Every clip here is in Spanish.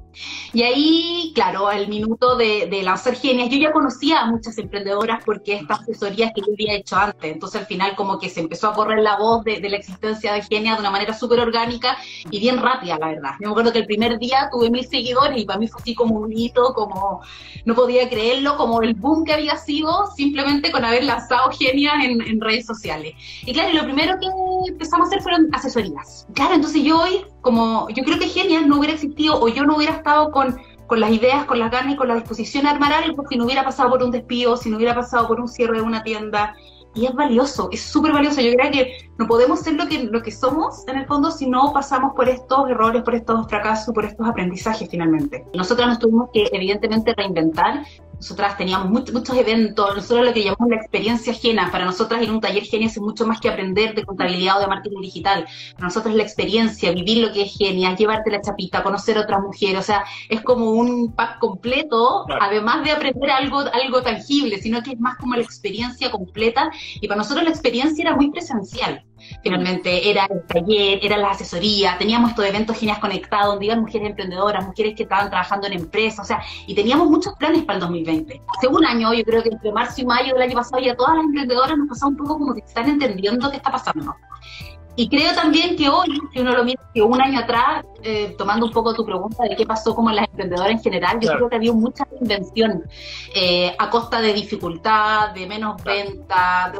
Y ahí, claro, al minuto de lanzar Genias, yo ya conocía a muchas emprendedoras porque estas asesorías que yo había hecho antes, entonces al final como que se empezó a correr la voz de la existencia de Genias de una manera súper orgánica y bien rápida, la verdad. Yo me acuerdo que el primer día tuve 1000 seguidores y para mí fue así como un hito, como no podía creerlo, como el boom que había sido simplemente con haber lanzado Genias en redes sociales. Y claro, lo primero que empezamos a hacer fueron asesorías. Claro, entonces yo hoy, como yo creo que Genias no hubiera existido o yo no hubiera estado con las ideas, con las ganas y con la disposición a armar algo si no hubiera pasado por un despido, si no hubiera pasado por un cierre de una tienda. Y es valioso, es súper valioso. Yo creo que no podemos ser lo que somos en el fondo si no pasamos por estos errores, por estos fracasos, por estos aprendizajes finalmente. Nosotras nos tuvimos que evidentemente reinventar. Nosotras teníamos muchos eventos, nosotros lo que llamamos la experiencia Genia. Para nosotras ir a un taller Genia es mucho más que aprender de contabilidad o de marketing digital. Para nosotros es la experiencia, vivir lo que es Genia, llevarte la chapita, conocer a otras mujeres. O sea, es como un pack completo, claro. Además de aprender algo tangible, sino que es más como la experiencia completa. Y para nosotros la experiencia era muy presencial. Finalmente era el taller, era la asesoría, teníamos estos eventos Genias conectados donde iban mujeres emprendedoras, mujeres que estaban trabajando en empresas, o sea, y teníamos muchos planes para el 2020. Hace un año, yo creo que entre marzo y mayo del año pasado ya todas las emprendedoras nos pasaba un poco como que están entendiendo qué está pasando. Y creo también que hoy, si uno lo mira, que un año atrás, tomando un poco tu pregunta de qué pasó como en las emprendedoras en general, yo creo que había mucha reinvención a costa de dificultad, de menos venta,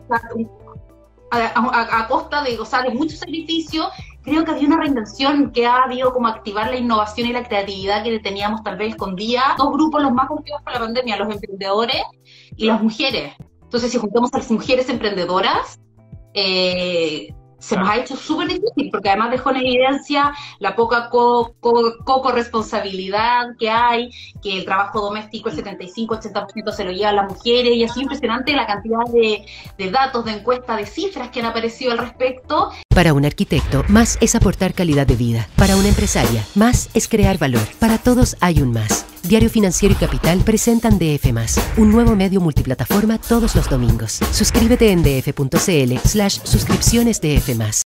a costa de, o sea, de mucho sacrificio. Creo que había una reinvención que ha habido como activar la innovación y la creatividad que teníamos tal vez escondida. Dos grupos los más golpeados por la pandemia, los emprendedores y las mujeres. Entonces, si juntamos a las mujeres emprendedoras, se nos ha hecho súper difícil, porque además dejó en evidencia la poca corresponsabilidad que hay, que el trabajo doméstico, el 75-80% se lo llevan las mujeres, y así impresionante la cantidad de datos, de encuestas, de cifras que han aparecido al respecto. Para un arquitecto, más es aportar calidad de vida. Para una empresaria, más es crear valor. Para todos hay un más. Diario Financiero y Capital presentan DF+, un nuevo medio multiplataforma todos los domingos. Suscríbete en df.cl/suscripciones DF+.